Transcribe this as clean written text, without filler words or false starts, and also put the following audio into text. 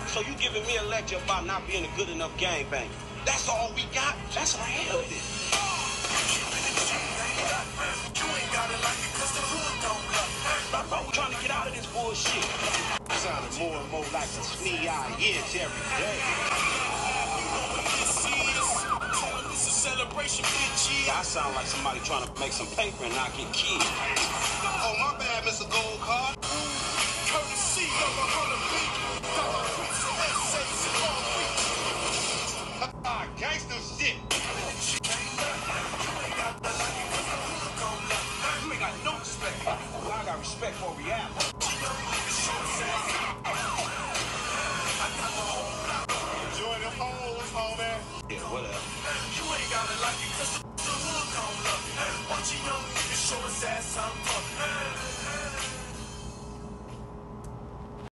So you giving me a lecture about not being a good enough gangbanger. That's all we got? That's unhealthy. You ain't got it like it cause the hood don't love it. I thought we're trying to get out of this bullshit. Sounding more and more like a snee-eye itch every day. This is celebration, bitch. I sound like somebody trying to make some paper and not get killed. Oh, my bad, Mr. Gold Card. Courtesy of 100 beat. Gangsta shit. You ain't got no respect. Well, I got respect for reality. Enjoy them hoes, homie. Yeah, whatever. You ain't got it like it cause the hood don't love it. Watch a young nigga show his ass some